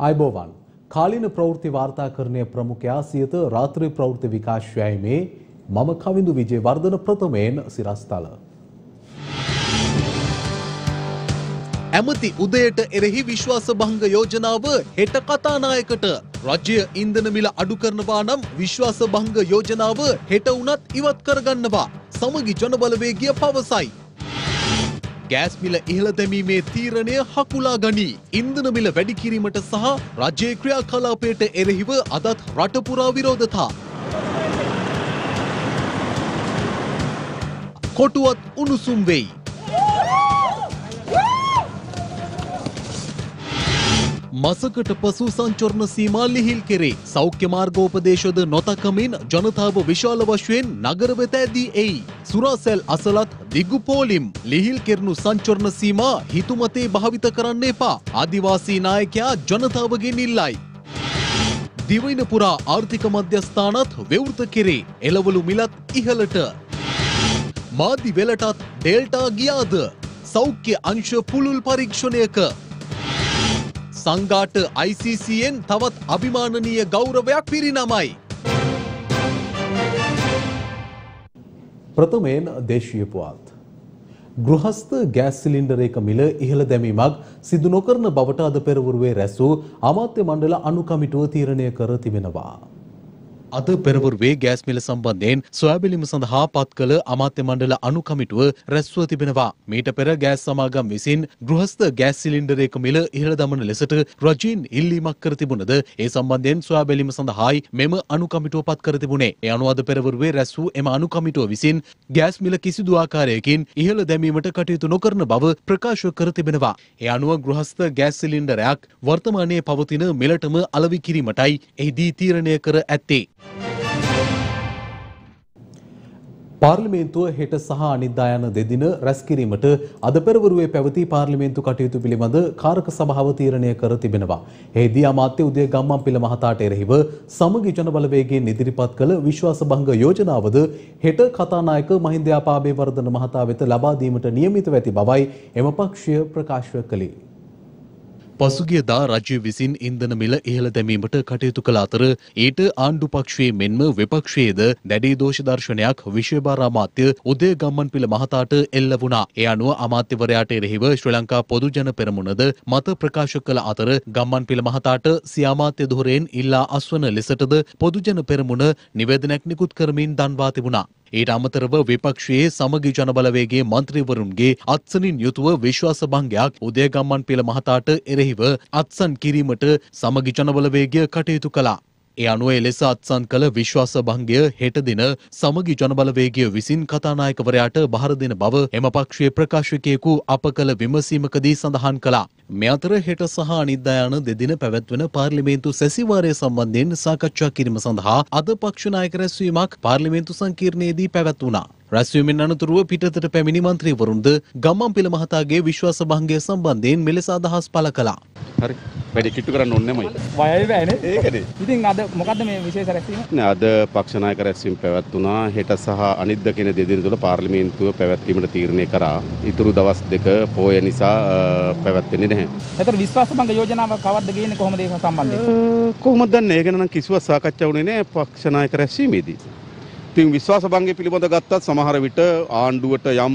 आयबोवान කාලීන ප්‍රවෘත්ති වාර්තාකරණයේ ප්‍රමුඛයා සියත රාත්‍රී ප්‍රවෘත්ති විකාශයයි මම කවිඳු විජේවර්ධන ප්‍රථමයෙන් සිරස්තල. ඇමති උදයට එරෙහි විශ්වාස භංග යෝජනාව හෙට කතානායකට. රජය ඉන්ධන මිල අඩු කරනවා නම් විශ්වාස භංග යෝජනාව හෙට උනත් ඉවත් කරගන්නවා. සමගි ජනබලවේගය පවසයි. ගෑස් මිල ඉහළ දැමීමේ තීරණය හකුලා ගනී. ඉන්ධන මිල වැඩි කිරීමට සහ රජයේ ක්‍රියාකලාපයට එරෙහිව අදත් රට පුරා විරෝධතා. කොටුවත් උණුසුම් වෙයි. මසකට පසු සංචරණ සීමා ලිහිල් කෙරේ. සෞඛ්‍ය මාර්ගෝපදේශද නොතකමින් ජනතාව විශාල වශයෙන් නගර වෙත ඇදී එයි. සුරාසැල් අසලත් දිගු පෝලිම්. ලිහිල් කෙරණු සංචරණ සීමා හිතුමතේ භාවිත කරන්න එපා. ආදිවාසී නායකයා ජනතාවගෙන් ඉල්ලයි. දිවයින පුරා ආර්ථික මධ්‍යස්ථානත් විවෘත කෙරේ. එළවලු මිලත් ඉහළට. මාධ්‍ය වෙලටත් ඩෙල්ටා ගියාද? සෞඛ්‍ය අංශ පුළුල් පරීක්ෂණයක. සංඝාට ICCෙන් තවත් අභිමානනීය ගෞරවයක් පිරිනමයි. ප්‍රථමයෙන් දේශීය පුවත්. ගෘහස්ත ගෑස් සිලින්ඩරයක මිල ඉහළ දැමීමක් සිදු නොකරන බවට අද පෙරවරුවේ රැස් වූ අමාත්‍ය මණ්ඩල අනුකමිටුව තීරණය කර තිබෙනවා. අද පෙරවරුවේ ගෑස් මිල සම්බන්ධයෙන් සොයාබැලීම සඳහා පත් කළ අමාත්‍ය මණ්ඩල අනුකමිටුව රැස්ව තිබෙනවා. මීට පෙර ගෑස් සමාගම් විසින් ගෘහස්ත ගෑස් සිලින්ඩරයක මිල ඉහළ දමන ලෙසට රජයෙන් ඉල්ලීමක් කර තිබුණද ඒ සම්බන්ධයෙන් සොයාබැලීම සඳහායි මෙම අනුකමිටුව පත් කර තිබුණේ. ඒ අනුව අද පෙරවරුවේ රැස් වූ එම අනුකමිටුව විසින් ගෑස් මිල කිසිදු ආකාරයකින් ඉහළ දැමීමට කටයුතු නොකරන බව ප්‍රකාශ කර තිබෙනවා. ඒ අනුව ගෘහස්ත ගෑස් සිලින්ඩරයක් වර්තමානයේ පවතින මිලටම අලෙවි කිරීමටයි එහිදී තීරණය කර ඇත්තේ. පාර්ලිමේන්තුව හෙට සහ අනිද්දා යන දෙදින රැස් කිරීමට අද පෙරවරුවේ පැවති පාර්ලිමේන්තු කටයුතු පිළිබඳ කාරක සභාව තීරණය කර තිබෙනවා. එහිදී අමාත්‍ය උදය ගම්මන්පිල මහතාට එරෙහිව සමගි ජනබලවේගයෙන් ඉදිරිපත් කළ විශ්වාස භංග යෝජනාවද හෙට කතානායක මහින්ද යාපාබේවර්ධන මහතා වෙත ලබා දීමට නියමිතව ඇති බවයි එම පක්ෂය ප්‍රකාශ කළේ. පසුගියදා රජය විසින් ඉන්ධන මිල ඉහළ දැමීමට කටයුතු කළ අතර ඊට ආණ්ඩු පක්ෂයේ මෙන්ම විපක්ෂයේද දැඩි දෝෂ දර්ශනයක් විශේෂ අමාත්‍ය උදය ගම්මන්පිල මහතාට එල්ල වුණා. ඒ අනුව අමාත්‍යවරයාට එරෙහිව ශ්‍රී ලංකා පොදු ජන පෙරමුණද මත ප්‍රකාශ කළ අතර ගම්මන්පිල මහතාට සිය අමාත්‍ය ධුරයෙන් ඉල්ලා අස්වන ලෙසටද පොදු ජන පෙරමුණ නිවේදනයක් නිකුත් කරමින් දන්වා තිබුණා. ඊට අමතරව විපක්ෂයේ සමගි ජනබලවේගයේ මන්ත්‍රීවරුන්ගේ අත්සනින් යුතුව විශ්වාස භංගයක් උදය ගම්මන්පිල මහතාට එරෙහිව අත්සන් කිරීමට සමගි ජනබලවේගය කටයුතු කළා. ඒ අනුව එලෙස අත්සන් කළ විශ්වාස භංගය හෙට දින සමගි ජනබලවේගය විසින් කතානායකවරයාට බහර දෙන බව එම පක්ෂයේ ප්‍රකාශකයෙකු අප කළ විමසීමකදී සඳහන් කළා. මේ අතර හෙට සහ අනිද්දා යන දෙදින පැවැත්වෙන පාර්ලිමේන්තු සැසිවාරය සම්බන්ධයෙන් සාකච්ඡා කිරීම සඳහා අද පක්ෂ නායක රැස්වීමක් පාර්ලිමේන්තු සංකීර්ණයේදී පැවැත්වුණා. රැස්වීමෙන් අනතුරුව පිටතට පැමිණි මන්ත්‍රීවරුන්ද ගම්මන්පිල මහතාගේ විශ්වාස භංගය සම්බන්ධයෙන් මෙලෙස අදහස් පළ කළා. හරි. වැඩි කිට්ටු කරන්න ඕනේ නැමයි. වයල් බෑනේ. ඒකනේ. ඉතින් අද මොකද්ද මේ විශේෂ රැස්වීම? නෑ අද පක්ෂ නායක රැස්වීම පැවැත්වුණා. හෙට සහ අනිද්දා කියන දෙදින තුල පාර්ලිමේන්තුව පැවැත්වීමට තීරණය කරා. ඊතුරු දවස් දෙක පෝය නිසා පැවැත්වෙන්නේ නැහැ. ඒතර විශ්වාස භංග යෝජනාව කවද්ද ගේන්නේ කොහොමද ඒක සම්බන්ධයෙන්? කොහොමද දන්නේ? ඒක නම් කිසිවක් සාකච්ඡා වුණේ නැහැ පක්ෂ නායක රැස්වීමේදී. ඉතින් විශ්වාස භංගය පිළිබඳ ගත්තත් සමහර විට ආණ්ඩුවට යම්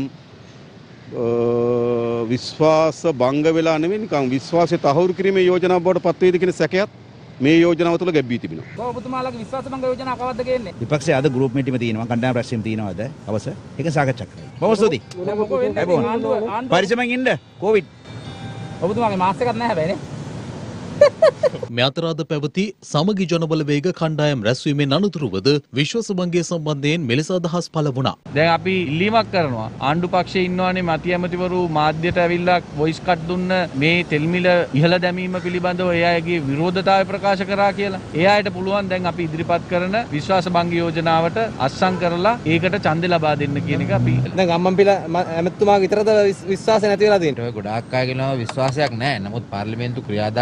විශ්වාස භංග වෙලා නෙවෙයි නිකන් විශ්වාසය තහවුරු කිරීමේ යෝජනාවක් බවට පත් වේද කියන සැකයක් මේ යෝජනාව තුළ ගැබ්බී තිබෙනවා. ඔබතුමාලගේ විශ්වාස භංග යෝජනාව කවද්ද ගේන්නේ? විපක්ෂයේ අද ගෲප් මීටින් තියෙනවා කණ්ඩායම් රැස්වීම තියෙනවාද? අවස ඒක සාකච්ඡා කරමු. බොහොම ස්තුතියි. පරිස්සමෙන් ඉන්න. කොවිඩ්. ඔබතුමාගේ මාස්ක් එකක් නැහැ හැබැයි නේ. මේ අතර අද පැවති සමගි ජනබලවේග කණ්ඩායම් රැස්වීමෙන් අනතුරුවද විශ්වාස භංගය සම්බන්ධයෙන් මෙලෙස අදහස් පළ වුණා. දැන් අපි ඉල්ලීමක් කරනවා ආණ්ඩු පක්ෂයේ ඉන්නවනේ මැති ඇමතිවරු මාධ්‍යයට ඇවිල්ලා වොයිස් කට් දුන්න මේ තෙල් මිල ඉහළ දැමීම පිළිබඳව ඒ අයගේ විරෝධතාවය ප්‍රකාශ කරා කියලා. ඒ අයට පුළුවන් දැන් අපි ඉදිරිපත් කරන විශ්වාස භංග යෝජනාවට අත්සන් කරලා ඒකට ඡන්දෙ ලබා දෙන්න කියන එක අපි දැන් ගම්මන්පිල ඇමතිතුමාගේ විතරද විශ්වාසය නැති වෙලා තියෙන්නේ? ගොඩාක් අය කියනවා විශ්වාසයක් නැහැ. නමුත් පාර්ලිමේන්තු ක්‍රියාදාමය තුළ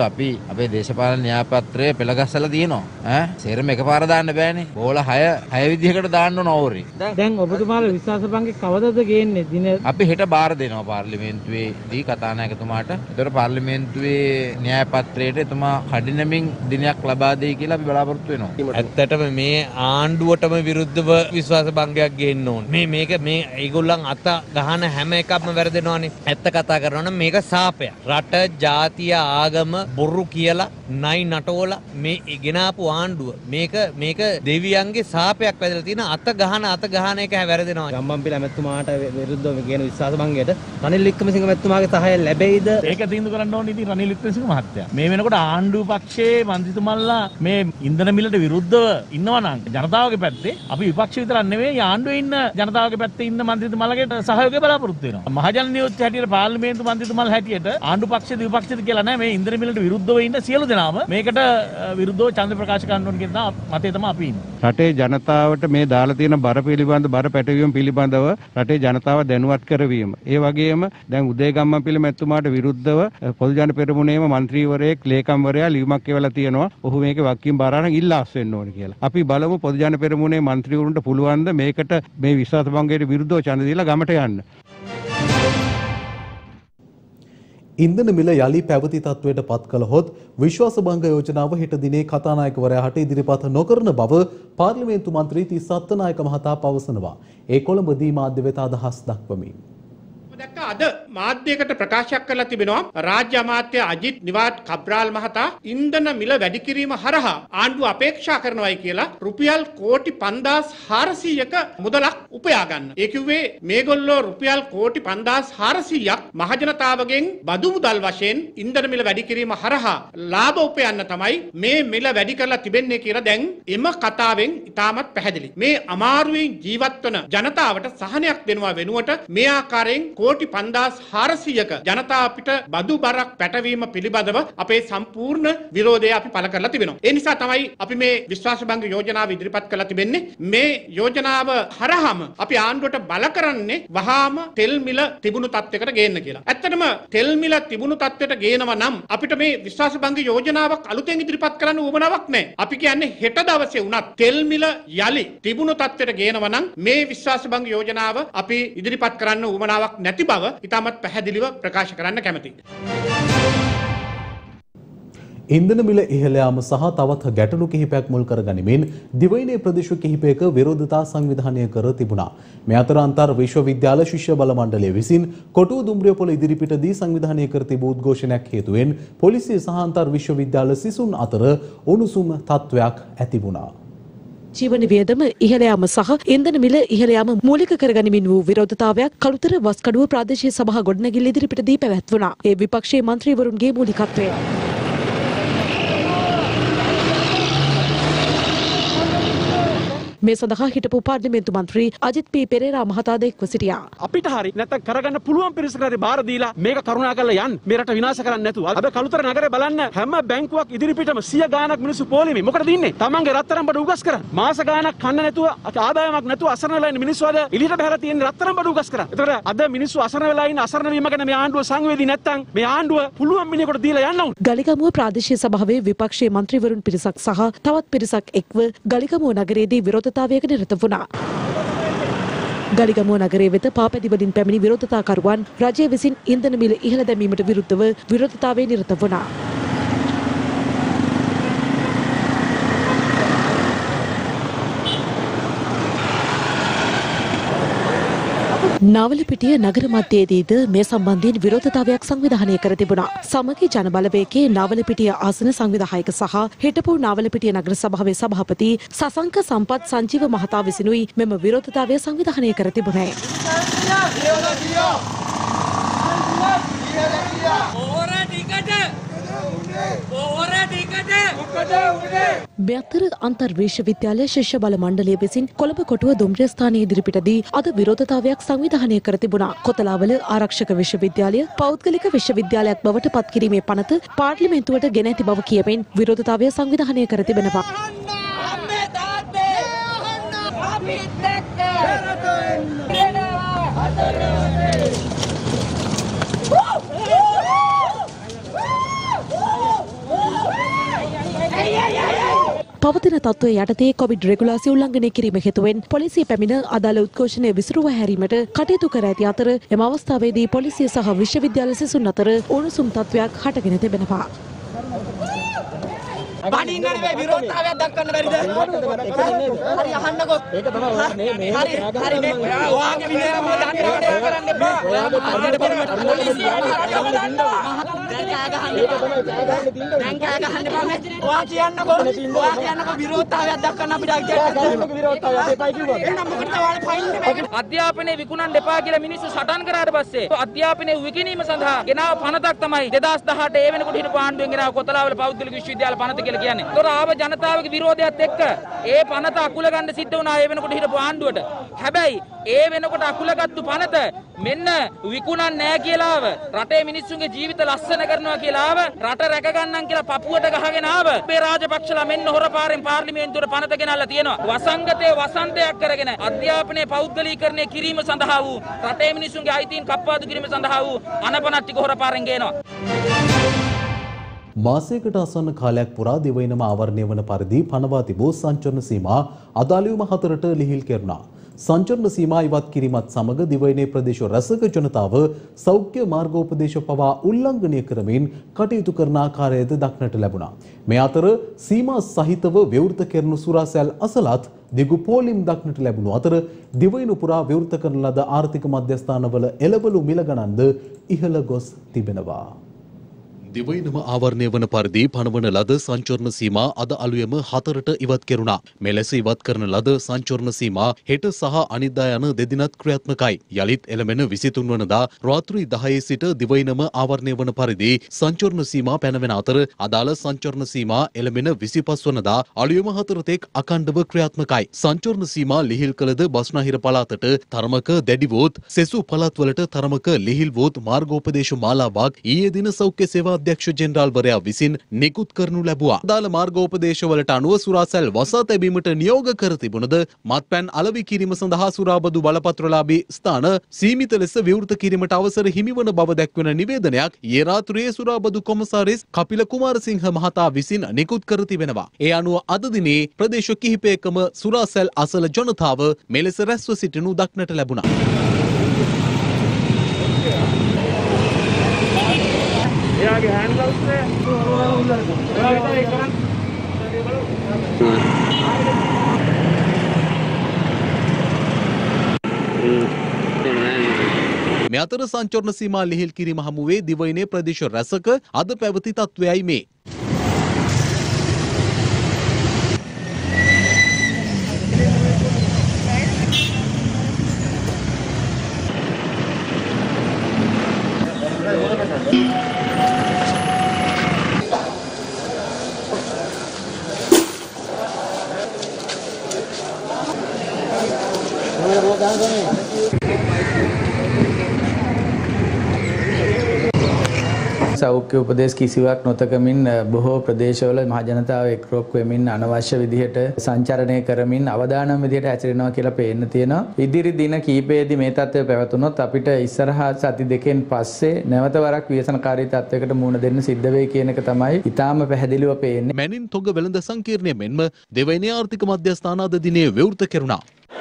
අපි අපේ දේශපාලන න්‍යායපත්‍රයේ පෙළගස්සලා තියෙනවා. සේරම එකපාර දාන්න බෑනේ. බෝල 6 විදිහකට දාන්න ඕන ඕවරේ. දැන් ඔබතුමාලා විශ්වාසභංගේ කවදද ගේන්නේ? දින අපි හෙට බාර දෙනවා පාර්ලිමේන්තුවේදී කතානායකතුමාට. ඒතර පාර්ලිමේන්තුවේ න්‍යායපත්‍රයට එතුමා කඩිනමින් දිනයක් ලබා දෙයි කියලා අපි බලාපොරොත්තු වෙනවා. ඇත්තටම මේ ආණ්ඩුවටම විරුද්ධව විශ්වාසභංගයක් ගේන්න ඕනේ. මේ ඒගොල්ලන් අත ගහන හැම එකක්ම වැරදෙනවානේ. ඇත්ත කතා කරනවා නම් මේක සාපයක්. රට, ජාතිය, ආගම බොරු කියලා නයි නටවලා මේ ගෙනාපු ආණ්ඩුව මේක දෙවියන්ගේ සාපයක් වැදලා තියෙන අත ගහන එක වැරදෙනවා. ගම්මන්පිල මැතිතුමාට විරුද්ධව කියන විශ්වාසභංගයට රනිල් වික්‍රමසිංහ මැතිතුමාගේ සහාය ලැබෙයිද? ඒක තීන්දුව කරන්න ඕනේ ඉතින් රනිල් වික්‍රමසිංහ මහත්තයා. මේ වෙනකොට ආණ්ඩුව පක්ෂයේ මන්ත්‍රීතුමල්ලා මේ ඉන්ධන මිලට විරුද්ධව ඉන්නවා නම් ජනතාවගේ පැත්තේ අපි විපක්ෂ විතරක් නෙවෙයි ආණ්ඩුවේ ඉන්න ජනතාවගේ පැත්තේ ඉන්න මන්ත්‍රීතුමල්ලාගේ සහයෝගය බලාපොරොත්තු වෙනවා. මහජන නියෝජිත හැටියට පාර්ලිමේන්තු මන්ත්‍රීතුමල් හැටියට ආණ්ඩු පක්ෂද විපක්ෂද කියලා නැහැ. මේ ඉන්ධන මිලට විරුද්ධව ඉන්න සියලු දෙනාම මේකට විරුද්ධව ඡන්ද ප්‍රකාශ කරන්න ඕන කියන මතය තමයි අපි ඉන්නේ. රටේ ජනතාවට මේ දාලා තියෙන බර පැටවීම පිළිබඳව රටේ ජනතාව දැනුවත් කරවීම. ඒ වගේම දැන් උදේගම්මන්පිල මැතිතුමාට විරුද්ධව පොදු ජන පෙරමුණේම മന്ത്രിවරයෙක් ලේකම්වරයා ලියුමක් එවලා තියෙනවා. ඔහු මේකේ වක්කීම් බාර අරන් ඉල්ලාස් වෙන්න ඕන කියලා. අපි බලමු පොදු ජන පෙරමුණේ മന്ത്രിවරුන්ට පුළුවන් ද මේකට මේ විශ්වාසභංගයට විරුද්ධව ඡන්ද දීලා ගමට යන්න. ඉන්ධන මිල යලි පැවති තත්වයට පත් කළහොත් විශ්වාසභංග යෝජනාව හෙට දිනේ කතානායකවරයාට ඉදිරිපත් නොකරන බව පාර්ලිමේන්තු මන්ත්‍රී තිස්ස අත්තනායක මහතා පවසනවා. ඒ කොළඹදී මාධ්‍ය වෙත අදහස් දක්වමින්. දැක්ක අද මාධ්‍යයකට ප්‍රකාශයක් කරලා තිබෙනවා රාජ්‍ය අමාත්‍ය අජිත් නිවාඩ් කබ්‍රාල් මහතා ඉන්ධන මිල වැඩි කිරීම හරහා ආණ්ඩුව අපේක්ෂා කරනවායි කියලා රුපියල් කෝටි 5400ක මුදලක් උපයා ගන්න. ඒ කිව්වේ මේගොල්ලෝ රුපියල් කෝටි 5400ක් මහජනතාවගෙන් බදු මුදල් වශයෙන් ඉන්ධන මිල වැඩි කිරීම හරහා ලාභ උපයන්න තමයි මේ මිල වැඩි කරලා තිබෙන්නේ කියලා දැන් එම කතාවෙන් ඉතාමත් පැහැදිලි. මේ අමාරුවෙන් ජීවත් වන ජනතාවට සහනයක් දෙනවා වෙනුවට මේ ආකාරයෙන් කෝටි 5400ක ජනතාව අපිට බදු බරක් පැටවීම පිළිබඳව අපේ සම්පූර්ණ විරෝධය අපි පළ කරලා තිබෙනවා. ඒ නිසා තමයි අපි මේ විශ්වාසභංග යෝජනාව ඉදිරිපත් කරලා තිබෙන්නේ. මේ යෝජනාව හරහාම අපි ආණ්ඩුවට බල කරන්නේ වහාම තෙල් මිල තිබුණු තත්යකට ගේන්න කියලා. ඇත්තටම තෙල් මිල තිබුණු තත්යට ගේනවා නම් අපිට මේ විශ්වාසභංග යෝජනාවක් අලුතෙන් ඉදිරිපත් කරන්න උවමනාවක් නැහැ. අපි කියන්නේ හෙට දවසේ වුණත් තෙල් මිල යලි තිබුණු තත්යට ගේනවා නම් මේ විශ්වාසභංග යෝජනාව අපි ඉදිරිපත් කරන්න උවමනාවක් නැති බව ඉතාමත් පැහැදිලිව ප්‍රකාශ කරන්න කැමැතියි. ඉන්ධන මිල ඉහළ යාම සහ තවත් ගැටලු කිහිපයක් මුල් කරගනිමින් දිවයිනේ ප්‍රදේශ කිහිපයක විරෝධතා සංවිධානය කර තිබුණා. මේ අතර අන්තර් විශ්වවිද්‍යාල ශිෂ්‍ය බල මණ්ඩලය විසින් කොටුව දුම්රියපොළ ඉදිරිපිටදී සංවිධානය කර තිබූ උද්ඝෝෂණයක් හේතුවෙන් පොලිසිය සහ අන්තර් විශ්වවිද්‍යාල සිසුන් අතර උණුසුම් තත්ත්වයක් ඇති වුණා. ජීවන වියදම ඉහළ යාම සහ ඉන්ධන මිල ඉහළ යාම මූලික කරගනිමින් වූ විරෝධතාවයක් කළුතර වස්කඩුව ප්‍රාදේශීය සභා ගොඩනැගිල්ල ඉදිරිපිටදී පැවැත්වුණා. ඒ විපක්ෂයේ මන්ත්‍රීවරුන්ගේ මූලිකත්වය. මේ සඳහා හිටපු පාර්ලිමේන්තු මන්ත්‍රී අජිත් පී පෙරේරා මහතා එක්ව සිටියා. අපිට හරි නැත්නම් කරගන්න පුළුවන් පිරිසකට හරි බාර දීලා මේක කරුණා කරලා යන්න. මේ රට විනාශ කරන්න නැතුව. අද කළුතර නගරේ බලන්න හැම බැංකුවක් ඉදිරිපිටම 100 ගාණක් මිනිස්සු පොලිමේ. මොකටද ඉන්නේ? තමන්ගේ රත්තරන් බඩු උගස් කරන්න. මාස ගාණක් කන්න නැතුව ආදායමක් නැතුව අසරණ වෙලා ඉන්න මිනිස්සු අද එළියට බහලා තියෙන රත්තරන් බඩු උගස් කරන්න. ඒතකොට අද මිනිස්සු අසරණ වෙලා ඉන්න අසරණ වීම ගැන මේ ආණ්ඩුව සංවේදී නැත්නම් මේ ආණ්ඩුව පුළුවන් මිනිහෙකුට දීලා යන්න ඕන. ගලිගමුව ප්‍රාදේශීය සභාවේ විපක්ෂයේ මන්ත්‍රීවරුන් පිරිසක් සහ තවත් පිරිසක් එක්ව ගලිගමුව නගරයේදී විරෝධතාවයක නිරත වුණා. ගලිගමුව නගරයේ වෙත පාපැදි වලින් පැමිණි විරෝධතාකරුවන් රජය විසින් ඉන්ධන මිල ඉහළ දැමීමට විරුද්ධව විරෝධතාවයේ නිරත වුණා. නාවලපිටිය නගර මධ්‍යයේදීද මේ සම්බන්ධයෙන් විරෝධතාවයක් සංවිධානය කර තිබුණා. සමගි ජන බලවේගයේ නාවලපිටිය ආසන සංවිධායක සහ හිටපු නාවලපිටිය නගර සභාවේ සභාපති සසංක සම්පත් සංජීව මහතා විසිනුයි මෙම විරෝධතාවය සංවිධානය කර තිබුණේ. මේ අතර අන්තර් විශ්වවිද්‍යාල ශිෂ්‍ය බල මණ්ඩලය විසින් කොළඹ කොටුව දුම්රිය ස්ථානයේ ඉදිරිපිටදී අද විරෝධතාවයක් සංවිධානය කර තිබුණා. කොතලාවල ආරක්ෂක විශ්වවිද්‍යාලය පෞද්ගලික විශ්වවිද්‍යාලයක් බවට පත් කිරීමේ පනත පාර්ලිමේන්තුවට ගෙන ඇති බව කියමින් විරෝධතාවය සංවිධානය කර තිබෙනවා. තත්ත්වය යටතේ කොවිඩ් රෙගුලාසි උල්ලංඝනය කිරීම හේතුවෙන් පොලිසිය පැමිණ අදාළ උද්ඝෝෂණය විසිරුවා හැරීමට කටයුතු කර ඇති අතර එම අවස්ථාවේදී පොලිසිය සහ විශ්වවිද්‍යාල සිසුන් අතර උණුසුම් තත්ත්වයක් හටගෙන තිබෙනවා. බණින්න නෙවෙයි විරෝධතාවයක් දක්වන්න බැරිද? හරි අහන්නකෝ. ඒක තමයි හරි මේ ඔයාගේ විනයම දඬුවම් කරන්න එපා. ඔයාගේ පරිමත පොලිසිය දැන් කෑ ගහන්න එපා මේ. ඔයා කියන්නකෝ විරෝධතාවයක් දක්වන්න අපිට අයිතියක් විරෝධතාවයක් එපා කිව්වා. එහෙනම් මොකටද ඔයාලා ෆයින් දෙන්නේ? අධ්‍යාපනයේ විකුණන්න එපා කියලා මිනිස්සු සටන් කරාට පස්සේ අධ්‍යාපනයේ විකිණීම සඳහා ගෙනාව පනතක් තමයි 2018 ඒ වෙනකොට හිටපු ආණ්ඩුවෙන් ගෙනාව කොතලාවල පෞද්ගලික විශ්වවිද්‍යාල පනත කියලා කියන්නේ. ඒතොර ආව ජනතාවගේ විරෝධයත් එක්ක ඒ පනත අකුල ගන්න සිද්ධ වුණා ඒ වෙනකොට හිටපු ආණ්ඩුවට. හැබැයි ඒ වෙනකොට අකුලගත්තු පනත මෙන්න විකුණන්නේ නැහැ කියලා ආව. රටේ මිනිස්සුන්ගේ ජීවිත ලස්සන කරනවා කියලා ආව. රට රැක ගන්නම් කියලා පපුවට ගහගෙන ආව. මේ රාජපක්ෂලා මෙන්න හොරපාරෙන් පාර්ලිමේන්තුවට පනත ගෙනල්ලා තියෙනවා. වසංගතයේ වසන්තයක් කරගෙන අධ්‍යාපනයේ පෞද්ගලීකරණය කිරීම සඳහා වූ රටේ මිනිස්සුන්ගේ අයිතීන් කප්පාදු කිරීම සඳහා වූ අනපනත් ටික හොරපාරෙන් ගේනවා. මාසයකට ආසන්න කාලයක් පුරා දිවයිනම ආවරණය වන පරිදි පනවා තිබූ සංචරණ සීමා අදාළවීම 4ට ලිහිල් කෙරුණා. සංචරණ සීමා ඉවත් කිරීමත් සමග දිවයිනේ ප්‍රදේශ රැසක ජනතාව සෞඛ්‍ය මාර්ගෝපදේශ පවා උල්ලංඝනය කරමින් කටයුතු කරන ආකාරයද දක්නට ලැබුණා. මේ අතර සීමා සහිතව විවෘත කෙරෙනු සුරාසැල් අසලත් දිගු පෝලිම් දක්නට ලැබුණු අතර දිවයින පුරා විවෘත කරන ලද ආර්ථික මධ්‍යස්ථානවල එළවලු මිල ගණන්ද ඉහළ ගොස් තිබෙනවා. දිවයිනම ආවරණය වන පරිදි පනවන ලද සංචරණ සීමා අද අලුයම 4ට ඉවත් කෙරුණා. මෙලෙස ඉවත් කරන ලද සංචරණ සීමා හෙට සහ අනිද්දා යන දෙදිනත් ක්‍රියාත්මකයි. යලිත් එළමෙන 23 වනදා රාත්‍රී 10 සිට දිවයිනම ආවරණය වන පරිදි සංචරණ සීමා පැනවෙන අතර අදාළ සංචරණ සීමා එළමෙන 25 වනදා අලුයම 4 තෙක් අඛණ්ඩව ක්‍රියාත්මකයි. සංචරණ සීමා ලිහිල් කළද බස්නාහිර පළාතට තරමක දැඩි වූත් සෙසු පළාත්වලට තරමක ලිහිල් වූත් මාර්ගෝපදේශ මාලාවක් ඊයේ දින සෞඛ්‍ය සේවා අධ්‍යක්ෂ ජෙනරාල්වරයා විසින් නිකුත් කරනු ලැබුවා. අදාළ මාර්ගෝපදේශවලට අනුව සුරාසැල් වසා තැබීමට නියෝග කර තිබුණද මත්පැන් අලෙවි කිරීම සඳහා සුරාබදු බලපත්‍රලාභී ස්ථාන සීමිත ලෙස විවෘත කිරීමට අවසර හිමිවන බව දැක්වෙන නිවේදනයක් ඊයේ රාත්‍රියේ සුරාබදු කොමසාරිස් කපිල කුමාරසිංහ මහතා විසින් නිකුත් කර තිබෙනවා. ඒ අනුව අද දිනේ ප්‍රදේශ කිහිපයකම සුරාසැල් අසල ජනතාව මෙලෙස රැස්ව සිටිනු දක්නට ලැබුණා. එයාගේ හෑන්ඩ් ග්ලව්ස් නේ මේ අතර සංචරණ සීමා ලිහිල් කිරීම හමුවේ දිවයිනේ ප්‍රදේශ රැසක අද පැවති තත්වයයි මේ. සෞඛ්‍ය උපදෙස් කිසිවක් නොතකමින් බොහෝ ප්‍රදේශවල මහ ජනතාව එක්රොක් වෙමින් අනවශ්‍ය විදිහට සංචරණය කරමින් අවදානම් විදිහට හැසිරෙනවා කියලා පේන්න තියෙනවා. ඉදිරි දින කීපයේදී මේ තත්ත්වය පැවතුනොත් අපිට ඉස්සරහා සති දෙකෙන් පස්සේ නැවත වරක් ව්‍යසනකාරී තත්ත්වයකට මුහුණ දෙන්න සිද්ධ වෙයි කියන එක තමයි ඊටාම පැහැදිලිව පේන්නේ. මැනින් තොග වෙළඳ සංකීර්ණය මෙන්ම දෙවැනි ආර්ථික මධ්‍යස්ථාන අද දිනේ විවෘත කෙරුණා.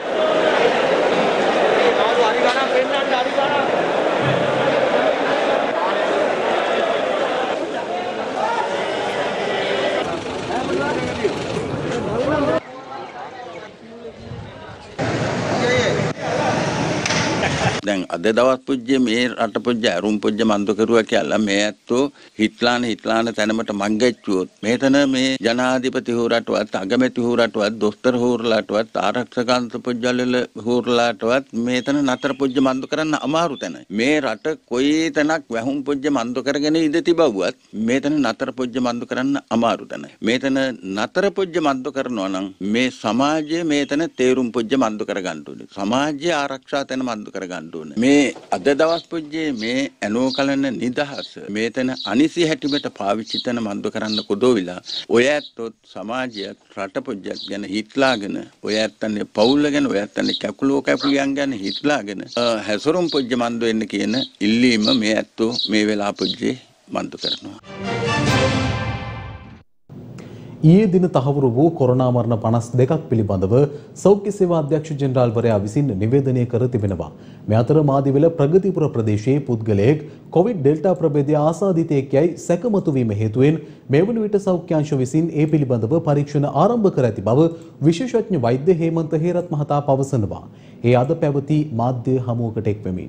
දැන් අද දවස් පුජ්‍ය මේ රට පුජ්‍ය අරුම් පුජ්‍ය මන්ද කරුවා කියලා මේ ඇත්තෝ හිට්ලාන තැනමට මංගැච්චුවොත් මේතන මේ ජනාධිපති හෝරටවත් අගමැති හෝරටවත් දොස්තර හෝරලාටවත් ආරක්ෂකාන්ත පුජ්‍යවල හෝරලාටවත් මේතන නතර පුජ්‍ය මන්ද කරන්න අමාරු තැන. මේ රට කොයි තැනක් වැහුම් පුජ්‍ය මන්ද කරගෙන ඉඳ තිබුවත් මේතන නතර පුජ්‍ය මන්ද කරන්න අමාරු තැන. මේතන නතර පුජ්‍ය මන්ද කරනවා නම් මේ සමාජය මේතන තේරුම් පුජ්‍ය මන්ද කරගන්න ඕනේ. සමාජය ආරක්ෂා තැන මන්ද කරගන්න මේ අද දවස් පුජ්‍යයේ මේ ඇනෝ කලන නිදහස මේතන අනිසි හැටිමට පාවිච්චි තන මන්ද කරන්න කොදෝවිලා ඔය ඇත්තොත් සමාජයත් රට පුජ්‍යත් ගැන හිටලාගෙන ඔය ඇත්තන්නේ පවුල ගැන ඔය ඇත්තන්නේ කැකුලෝ කැපුලියන් ගැන හිටලාගෙන හැසරුම් පුජ්‍ය මන්ද වෙන්න කියන ඉල්ලීම මේ ඇත්තෝ මේ වෙලා පුජ්‍යයේ මන්ද කරනවා. ඊයේ දින තහවුරු වූ කොරෝනා මරණ 52ක් පිළිබඳව සෞඛ්‍ය සේවා අධ්‍යක්ෂ ජෙනරාල්වරයා විසින් නිවේදනය කර තිබෙනවා. මේ අතර මාදිවල ප්‍රගතිපුර ප්‍රදේශයේ පුද්ගලයෙක් කොවිඩ් ඩෙල්ටා ප්‍රභේදය ආසාදිතයෙක් යයි සැකමතු වීම හේතුවෙන් මේ වන විට සෞඛ්‍ය අංශ විසින් ඒ පිළිබඳව පරීක්ෂණ ආරම්භ කර ඇති බව විශේෂඥ වෛද්‍ය හේමන්ත හේරත් මහතා පවසනවා. ඒ අද පැවති මාධ්‍ය හමුවකට එක්වෙමින්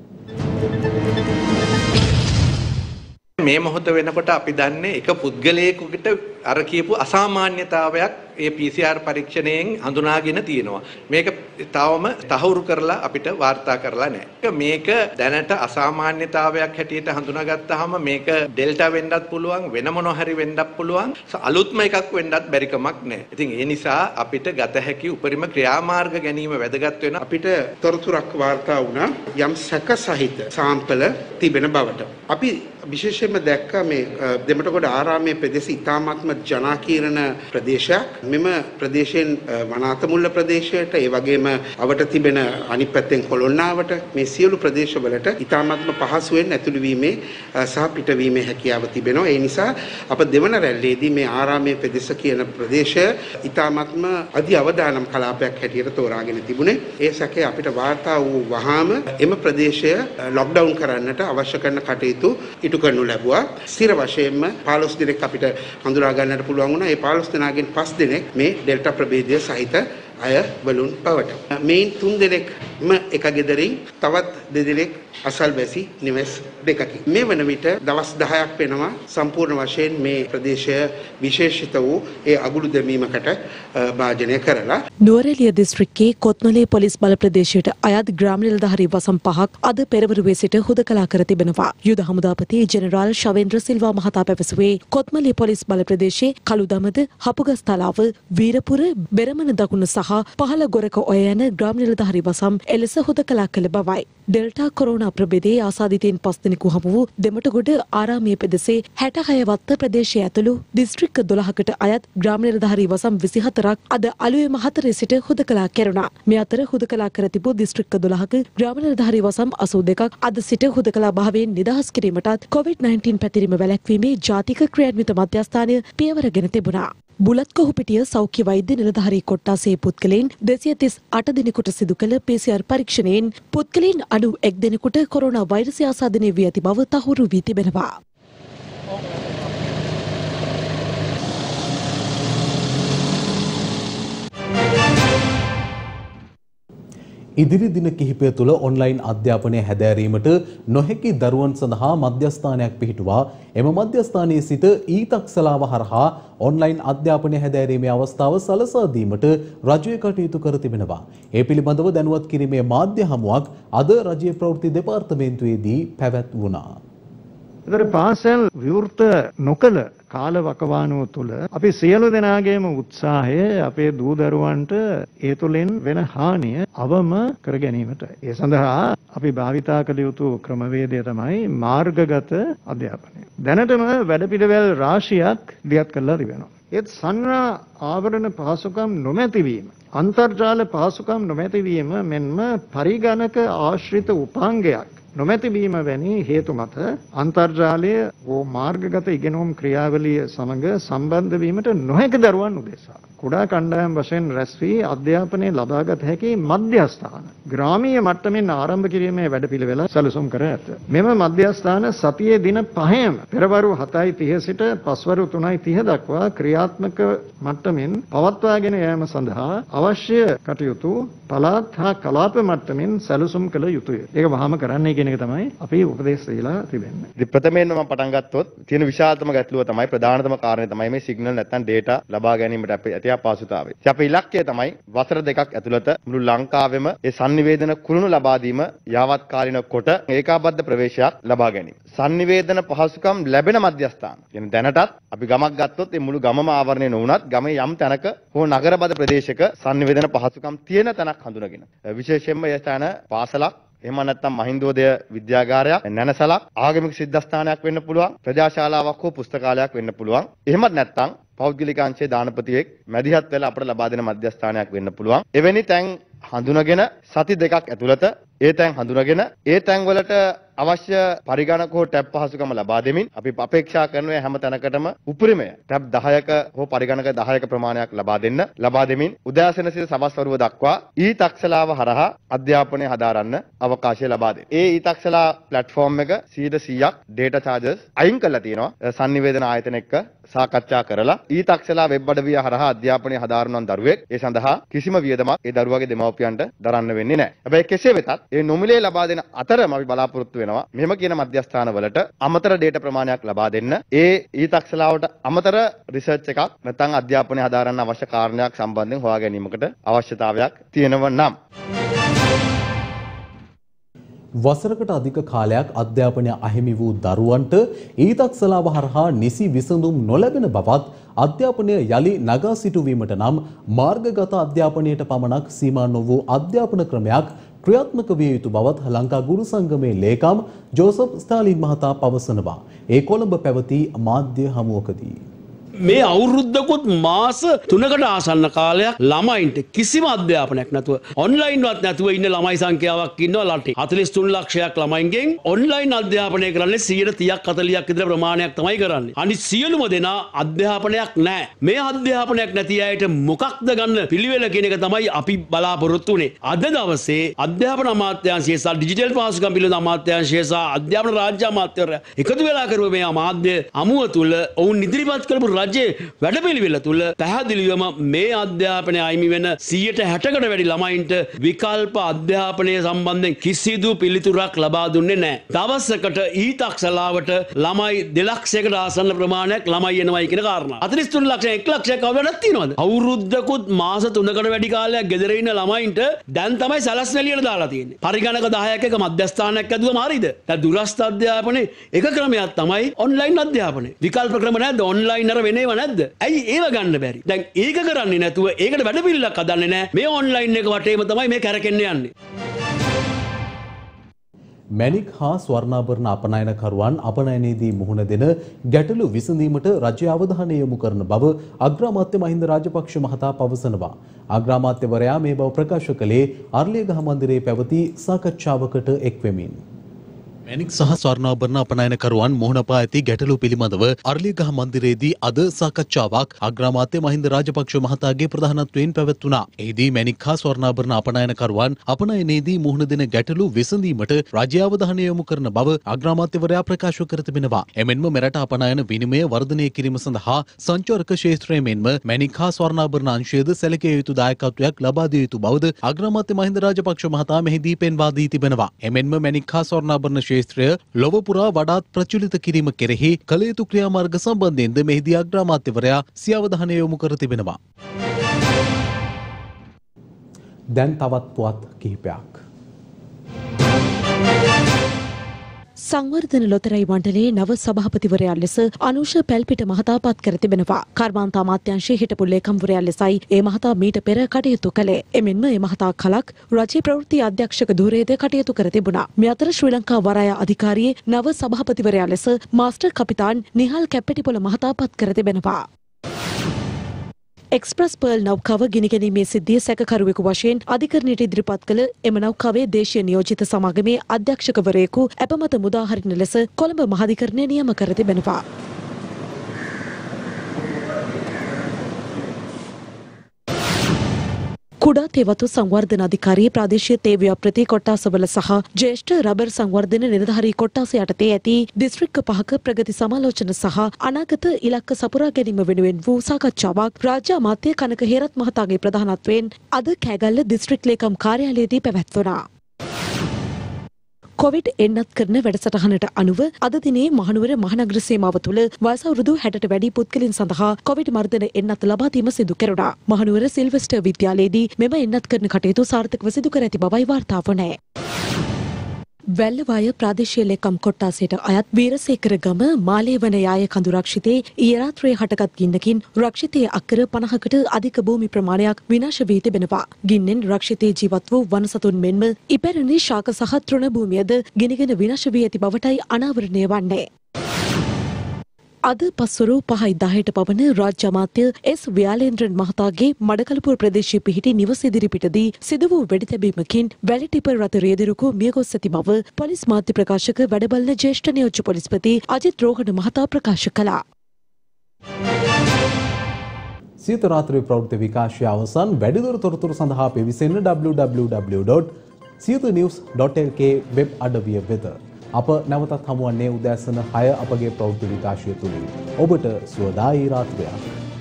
මේ මොහොත වෙනකොට අපි දන්නේ එක පුද්ගලයෙකුට අර කියපු අසාමාන්‍යතාවයක් ඒ PCR පරීක්ෂණයෙන් හඳුනාගෙන තියෙනවා. මේක තවම තහවුරු කරලා අපිට වාර්තා කරලා නැහැ. මේක දැනට අසාමාන්‍යතාවයක් හැටියට හඳුනාගත්තාම මේක ඩෙල්ටා වෙන්නත් පුළුවන්, වෙන මොනවා හරි වෙන්නත් පුළුවන්. අලුත්ම එකක් වෙන්නත් බැරි කමක් නැහැ. ඉතින් ඒ නිසා අපිට ගත හැකි උපරිම ක්‍රියාමාර්ග ගැනීම වැදගත් වෙනවා. අපිට තොරතුරක් වාර්තා වුණා යම් සැක සහිත සාම්පල තිබෙන බවට. අපි විශේෂයෙන්ම දැක්කා මේ දෙමටගොඩ ආරාමයේ ප්‍රදේශ ඉතාමත්ම ජනාකීර්ණ ප්‍රදේශයක්. මෙම ප්‍රදේශයෙන් වනාතමුල්ල ප්‍රදේශයට ඒ වගේම අවට තිබෙන අනිත් පැත්තෙන් කොළොන්නාවට මේ සියලු ප්‍රදේශවලට ඉතාමත්ම පහසුවෙන් ඇතුළු වීමේ සහ පිටවීමේ හැකියාව තිබෙනවා. ඒ නිසා අප දෙවන රැල්ලේදී මේ ආරාමයේ ප්‍රදේශ කියන ප්‍රදේශය ඉතාමත්ම අධි අවදානම් කලාපයක් හැටියට තෝරාගෙන තිබුණේ. ඒ සැකේ අපිට වාර්තා වූ වහාම එම ප්‍රදේශය ලොක්ඩවුන් කරන්නට අවශ්‍ය කරන කටයුතු ඉටු කරනු ලැබුවා. ස්ථිර වශයෙන්ම 15 දිනක් අපිට හඳුනා ගන්නට පුළුවන් වුණා. ඒ 15 දෙනාගෙන් 5 දෙනෙක් මේ ඩෙල්ටා ප්‍රභේදය සහිත අය වලුන් බවට. මේන් 3 දෙනෙක්ම එක ගෙදරින් තවත් 2 දෙනෙක් අසල්වැසි නිවෙස් දෙකකින්. මේ වන විට දවස් 10ක් වෙනවා සම්පූර්ණ වශයෙන් මේ ප්‍රදේශය විශේෂිත වූ ඒ අගුළු දැමීමකට භාජනය කරලා. නුවරඑළිය දිස්ත්‍රික්කයේ කොත්මලේ පොලිස් බල ප්‍රදේශයට අයත් ග්‍රාම නිලධාරී වසම් 5ක් අද පෙරවරුවේ සිට හුදකලා කර තිබෙනවා. යුද හමුදාපති ජෙනරාල් ශවේන්ද්‍ර සිල්වා මහතා පැවසුවේ කොත්මලේ පොලිස් බල ප්‍රදේශයේ කළුදමද, හපුගස්තලාව, වීරපුර, බෙරමන දකුණ සහ පහළ ගොරක ඔය යන ග්‍රාම නිලධාරී වසම් එලෙස හුදකලා කළ බවයි. ඩෙල්ටා කොරෝනා ප්‍රභේදයේ ආසාදිතයින් 5 දෙනෙකු හමු වූ දෙමටගොඩ ආරාමයේ පෙදෙසේ 66 වත්ත ප්‍රදේශයේ ඇතුළු දිස්ත්‍රික්ක 12කට අයත් ග්‍රාම නිලධාරී වසම් 24ක් අද අලුයම 4 සිට හුදකලා කෙරුණා. මේ අතර හුදකලා කර තිබූ දිස්ත්‍රික්ක 12ක ග්‍රාම නිලධාරී වසම් 82ක් අද සිට හුදකලා භාවයෙන් නිදහස් කිරීමටත් COVID-19 පැතිරීම වැළැක්වීමේ ජාතික ක්‍රියාන්විත මධ්‍යස්ථානය පියවරගෙන තිබුණා. බුලත්කොහුපිටිය සෞඛ්‍ය වෛද්‍ය නිලධාරී කොට්ටාසේ පුද්ගලයන් 238 දෙනෙකුට සිදු කළ PCR පරීක්ෂණයෙන් පුද්ගලයන් 91 දෙනෙකුට කොරෝනා වෛරසය ආසාදනය වී ඇති බව තහවුරු වී තිබෙනවා. ඉදිරි දින කිහිපය තුළ ඔන්ලයින් අධ්‍යාපනය හැදෑරීමට නොහැකි දරුවන් සඳහා මධ්‍යස්ථානයක් පිහිටුවා එම මධ්‍යස්ථානයේ සිට ඊතක්සලාව හරහා ඔන්ලයින් අධ්‍යාපනය හැදෑරීමේ අවස්ථාව සලසා දීමට රජය කටයුතු කර තිබෙනවා. ඒ පිළිබඳව දැනුවත් කිරීමේ මාධ්‍ය හමුවක් අද රජයේ ප්‍රවෘත්ති දෙපාර්තමේන්තුවේදී පැවැත්වුණා. ඒතර පාසල් විවෘත නොකළ කාලවකවානුව තුළ අපි සියලු දෙනාගේම උත්සාහය අපේ දූ දරුවන්ට ඒ තුළින් වෙන හානිය අවම කර ගැනීමට. ඒ සඳහා අපි භාවිතා කළ යුතු ක්‍රමවේදය තමයි මාර්ගගත අධ්‍යාපනය. දැනටම වැඩපිළිවෙල් රාශියක් දියත් කරලා තිබෙනවා. ඒත් සංඥා ආවරණ පහසුකම් නොමැතිවීම, අන්තර්ජාල පහසුකම් නොමැතිවීම මෙන්ම පරිගණක ආශ්‍රිත උපාංගයක් නොමැතිවීම වැනි හේතු මත අන්තර්ජාලය හෝ මාර්ගගත ඉගෙනුම් ක්‍රියාවලිය සමග සම්බන්ධ වීමට නොහැකි දරුවන් උදෙසා කුඩා කණ්ඩායම් වශයෙන් රැස් වී අධ්‍යාපනය ලබාගත හැකි මධ්‍යස්ථාන ග්‍රාමීය මට්ටමින් ආරම්භ කිරීමේ වැඩපිළිවෙල සැලසුම් කර ඇත. මෙම මධ්‍යස්ථාන සතියේ දින 5ම පෙරවරු 7:30 සිට පස්වරු 3:30 දක්වා ක්‍රියාත්මක මට්ටමින් පවත්වාගෙන යාම සඳහා අවශ්‍ය කටයුතු පළාත් හා කලාප මට්ටමින් සැලසුම් කළ යුතුය. ඒක වහාම කරන්නේ කියන එක තමයි අපි උපදේශ දීලා තිබෙන්නේ. ඉතින් ප්‍රථමයෙන්ම මම පටන් ගත්තොත් තියෙන විශාලතම ගැටලුව තමයි ප්‍රධානතම කාරණය තමයි මේ සිග්නල් නැත්නම් ඩේටා ලබා ගැනීමට ඇති අපහසුතාවය. ඉතින් අපේ ඉලක්කය තමයි වසර 2ක් ඇතුළත මුළු ලංකාවෙම ඒ sannivedana කුළුණු ලබා දීම යාවත් කාලින කොට ඒකාබද්ධ ප්‍රවේශයක් ලබා ගැනීම. sannivedana පහසුකම් ලැබෙන මධ්‍යස්ථාන. කියන්නේ දැනටත් අපි ගමක් ගත්තොත් ඒ මුළු ගමම ආවරණය නොවුනත් ගමේ යම් තැනක හෝ නගරබද ප්‍රදේශයක sannivedana පහසුකම් තියෙන තැනක් හඳුනගෙන විශේෂයෙන්ම ඒ තැන පාසලක් එහෙම නැත්නම් මහින්දෝදය විද්‍යාගාරයක්, නැනසලක්, ආගමික සිද්ධාස්ථානයක් වෙන්න පුළුවන්, ප්‍රජාශාලාවක් හෝ පුස්තකාලයක් වෙන්න පුළුවන්. එහෙමත් නැත්නම් පෞද්ගලික අංශයේ දානපතියෙක් මැදිහත් වෙලා අපට ලබා දෙන මධ්‍යස්ථානයක් වෙන්න පුළුවන්. එවැනි තැන් හඳුනගෙන සති දෙකක් ඇතුළත ඒ තැන් හඳුනගෙන ඒ තැන් වලට අවශ්‍ය පරිගණක හෝ ටැබ් පහසුකම ලබා දෙමින් අපි අපේක්ෂා කරන හැම තැනකටම උපරිමය ටැබ් 10ක හෝ පරිගණක 10ක ප්‍රමාණයක් ලබා දෙමින් උදෑසන සිට සවස් වරුව දක්වා ඊතක්ෂලාව හරහා අධ්‍යාපනය හදාරන්න අවකාශය ලබා දෙනවා. ඒ ඊතක්ෂලා ප්ලැට්ෆෝම් එක 100% data charges අයින් කරලා තියෙනවා. sannivedana ආයතන එක්ක සාකච්ඡා කරලා ඊතක්ෂලා වෙබ් අඩවිය හරහා අධ්‍යාපනය හදාරන දරුවෙක් ඒ සඳහා කිසිම වියදමක් ඒ දරුවාගේ දෙමව්පියන්ට දරන්න වෙන්නේ නැහැ. හැබැයි කෙසේ වෙතත් ඒ නොමිලේ ලබා දෙන අතරම අපි බලාපොරොත්තු වෙනවා මෙහෙම කියන මධ්‍යස්ථාන වලට අමතර ඩේටා ප්‍රමාණයක් ලබා දෙන්න. ඒ ඊතක්ෂලාවට අමතර රිසර්ච් එකක් නැත්නම් අධ්‍යාපනය හදාරන්න අවශ්‍ය කාරණයක් සම්බන්ධයෙන් හොයා ගැනීමකට අවශ්‍යතාවයක් තියෙනවා නම් වසරකට අධික කාලයක් අධ්‍යාපනය අහිමි වූ දරුවන්ට ඊතක්ෂලාව හරහා නිසි විසඳුම් නොලැබෙන බවත් අධ්‍යාපනය යලි නගා සිටුවීමට නම් මාර්ගගත අධ්‍යාපනයට පමණක් සීමා නොවූ අධ්‍යාපන ක්‍රමයක් ක්‍රියාත්මක විය යුතු බවත් ලංකා ගුරු සංගමේ ලේකම් ජෝසප් ස්ටාලින් මහතා පවසනවා. ඒ කොළඹ පැවති මාධ්‍ය හමුවකදී මේ අවුරුද්දකුත් මාස 3කට ආසන්න කාලයක් ළමයින්ට කිසිම අධ්‍යාපනයක් නැතුව ඔන්ලයින් වත් නැතුව ඉන්න ළමයි සංඛ්‍යාවක් ඉන්නවා රටේ. 43 ලක්ෂයක් ළමයින්ගෙන් ඔන්ලයින් අධ්‍යාපනය කරන්නේ 130ක් 40ක් විතර ප්‍රමාණයක් තමයි කරන්නේ. අනිත් සියලුම දෙනා අධ්‍යාපනයක් නැහැ. මේ අධ්‍යාපනයක් නැති අයට මොකක්ද ගන්න පිළිවෙල කියන එක තමයි අපි බලාපොරොත්තු වෙන්නේ. අද දවසේ අධ්‍යාපන අමාත්‍යාංශය සහ ඩිජිටල් පහසුකම් පිළිබඳ අමාත්‍යාංශය සහ අධ්‍යාපන රාජ්‍ය අමාත්‍යවරයා එකතු වෙලා කරුව මේ අමාත්‍ය අමුව තුල ඔවුන් ඉදිරිපත් කරපු රජයේ වැඩපිළිවෙල තුල පැහැදිලිවම මේ අධ්‍යාපනය අයිමි වෙන 60%කට වැඩි ළමයින්ට විකල්ප අධ්‍යාපනය සම්බන්ධයෙන් කිසිදු පිළිතුරක් ලබා දුන්නේ නැහැ. දවසකට ඊතක්ෂලාවට ළමයි 2 ලක්ෂයකට ආසන්න ප්‍රමාණයක් ළමයි එනවයි කියන කාරණා. 43 ලක්ෂ 1 ලක්ෂයක් අවුලක් තියෙනවද? අවුරුද්දකුත් මාස 3කට වැඩි කාලයක් ගෙදර ඉන්න ළමයින්ට දැන් තමයි සලස්වැලියට දාලා තියෙන්නේ. පරිගණක 10ක එක මධ්‍යස්ථානයක් ඇදුවම හරියද? දැන් දුරස්ථ අධ්‍යාපනයේ එක ක්‍රමයක් තමයි ඔන්ලයින් අධ්‍යාපනය. විකල්ප ක්‍රම නැද්ද? ඔන්ලයින් අර වෙනේව නැද්ද? ඇයි ඒව ගන්න බැරි? දැන් ඒක කරන්නේ නැතුව ඒකට වැඩපිළිවෙලක් හදන්නේ නැහැ. මේ ඔන්ලයින් එක වටේම තමයි මේ කැරකෙන්න යන්නේ. මැණික් හා ස්වර්ණාභරණ අපනයනකරුවන් අපනයනයේදී මුහුණ දෙන ගැටලු විසඳීමට රජය අවධානය යොමු කරන බව අග්‍රාමාත්‍ය මහින්ද රාජපක්ෂ මහතා පවසනවා. අග්‍රාමාත්‍යවරයා මේ බව ප්‍රකාශ කළේ අර්ලියගහ මන්දිරයේ පැවති සාකච්ඡාවකට එක්වෙමින්. මැණික් සහ ස්වර්ණාභරණ අපනයනකරුවන් මුහුණ පා ඇති ගැටලු පිළිබඳව අර්ලියගහ මන්දිරයේදී අද සාකච්ඡාවක් අග්‍රාමාත්‍ය මහින්ද රාජපක්ෂ මහතාගේ ප්‍රධානත්වයෙන් පැවැත්වුණා. එහිදී මැණික් හා ස්වර්ණාභරණ අපනයනකරුවන් අපනයනයේදී මුහුණ දෙන ගැටලු විසඳීමට රජය අවධානය යොමු කරන බව අග්‍රාමාත්‍යවරයා ප්‍රකාශ කර තිබෙනවා. එමෙන්ම මෙරට අපනයන විනිමය වර්ධනය කිරීම සඳහා සංචාරක ක්ෂේත්‍රයේ මෙන්ම මැණික් හා ස්වර්ණාභරණ අංශයේද සැලකිය යුතු දායකත්වයක් ලබා දිය යුතු බවද අග්‍රාමාත්‍ය මහින්ද රාජපක්ෂ මහතා මෙහිදී පෙන්වා දී තිබෙනවා. එමෙන්ම මැණික් හා ස්වර්ණාභරණ ක්ෂේත්‍රය ලොව පුරා වඩාත් ප්‍රචලිත කිරීම කෙරෙහි කළ යුතු ක්‍රියාමාර්ග සම්බන්ධයෙන්ද මෙහිදී අග්‍රාමාත්‍යවරයා සිය අවධානය යොමු කර තිබෙනවා. දැන් තවත් පුවත් කිහිපයක්. සංවර්ධන ලොතරැයි මණ්ඩලයේ නව සභාපතිවරයා ලෙස අනුෂ පැල්පිට මහතා පත් කර තිබෙනවා. කර්මාන්ත අමාත්‍යාංශයේ හිටපු ලේකම්වරයා ලෙසයි ඒ මහතා මීට පෙර කටයුතු කළේ. එමෙන්ම ඒ මහතා කලක් රජයේ ප්‍රවෘත්ති අධ්‍යක්ෂක ධූරයේද කටයුතු කර තිබුණා. මේ අතර ශ්‍රී ලංකා වරාය අධිකාරියේ නව සභාපතිවරයා ලෙස මාස්ටර් කපිතාන් නිහල් කැප්පෙටිපොළ මහතා පත් කර තිබෙනවා. එක්ස්ප්‍රස් පර්ල් නෞකාව ගිනිගැනීමේ සිද්ධිය සැකකරුවෙකු වශයෙන් අධිකරණයට ඉදිරිපත් කළ එම නෞකාවේ දේශීය නියෝජිත සමාගමේ අධ්‍යක්ෂකවරයෙකු අපමත මුදාහරින ලෙස කොළඹ මහාධිකරණය නියම කර තිබෙනවා. කුඩා තේවතු සංවර්ධන අධිකාරියේ ප්‍රාදේශීය තේ ව්‍යාපෘති කොට්ටාසවල සහ ජ්‍යෙෂ්ඨ රබර් සංවර්ධන නිලධාරී කොට්ටාස යටතේ ඇති දිස්ත්‍රික්ක 5ක ප්‍රගති සමාලෝචන සහ අනාගත ඉලක්ක සපුරා ගැනීම වෙනුවෙන් වූ සාකච්ඡාවක් රාජ්‍ය අමාත්‍ය කනක හේරත් මහතාගේ ප්‍රධානත්වයෙන් අද කෑගල්ල දිස්ත්‍රික් ලේකම් කාර්යාලයේදී පැවැත්වුණා. කොවිඩ් එන්නත් කරන වැඩසටහනට අනුව අද දිනේ මහනුවර මහනගර සීමාව තුළ වයස අවුරුදු 60ට වැඩි පුද්ගලයන් සඳහා කොවිඩ් මර්ධන එන්නත් ලබා දීම සිදු කෙරුණා. මහනුවර සිල්වෙස්ටර් විද්‍යාලයේදී මෙම එන්නත් කරන කටයුතු සාර්ථකව සිදු කර ඇති බවයි වාර්තා වුණේ. වැල්ලවාය ප්‍රාදේශීය ලේකම් කොට්ටාසයට අයත් වීරසේකර ගම මාලේවන යාය කඳු රක්ෂිතේ ඊයේ රාත්‍රියේ හටගත් ගින්නකින් රක්ෂිතයේ අක්කර 50කට අධික භූමි ප්‍රමාණයක් විනාශ වී තිබෙනවා. ගින්නෙන් රක්ෂිතයේ ජීවත් වූ වනසතුන් මෙන්ම ඉපැරණි ශාක සහ තෘණ භූමියද ගිනිගෙන විනාශ වී ඇති බවටයි අනාවරණය වන්නේ. අද පස්වරු 5:10ට පවන රාජ්‍ය අමාත්‍ය එස් ව්‍යාලේන්ද්‍රන් මහතාගේ මඩකලපුර ප්‍රදේශයේ පිහිටි නිවස ඉදිරිපිටදී සිදු වූ වෙඩිතැබීමකින් වැලි ටිපර් රථ රියදුරකු මියගොස් ඇති බව පොලිස් මාධ්‍ය ප්‍රකාශක වැඩබලන ජ්‍යෙෂ්ඨ නියෝජ්‍ය පොලිස්පති අජිත් රෝහණ මහතා ප්‍රකාශ කළා. සියත රාත්‍රී ප්‍රවෘත්ති විකාශය අවසන්. වැඩිදුර තොරතුරු සඳහා පිවිසෙන්න www.siyathanews.lk වෙබ් අඩවිය වෙත. අප නැවතත් හමුවන්නේ උදෑසන 6 අපගේ ප්‍රවෘත්ති විකාශය තුලින්. ඔබට සුවදායි රාත්‍රියක්.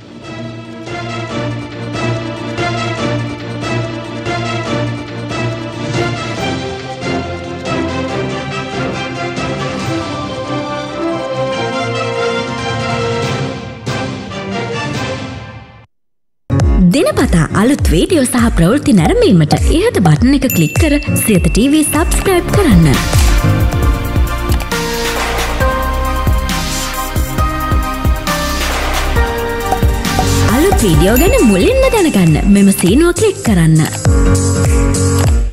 දිනපතා අලුත් වීඩියෝ සහ ප්‍රවෘත්ති නැරඹීමට ඉහත බටන් එක ක්ලික් කර සියත TV සබ්ස්ක්‍රයිබ් කරන්න. අලුත් වීඩියෝ ගැන මුලින්ම දැනගන්න මෙම සීනුව ක්ලික් කරන්න.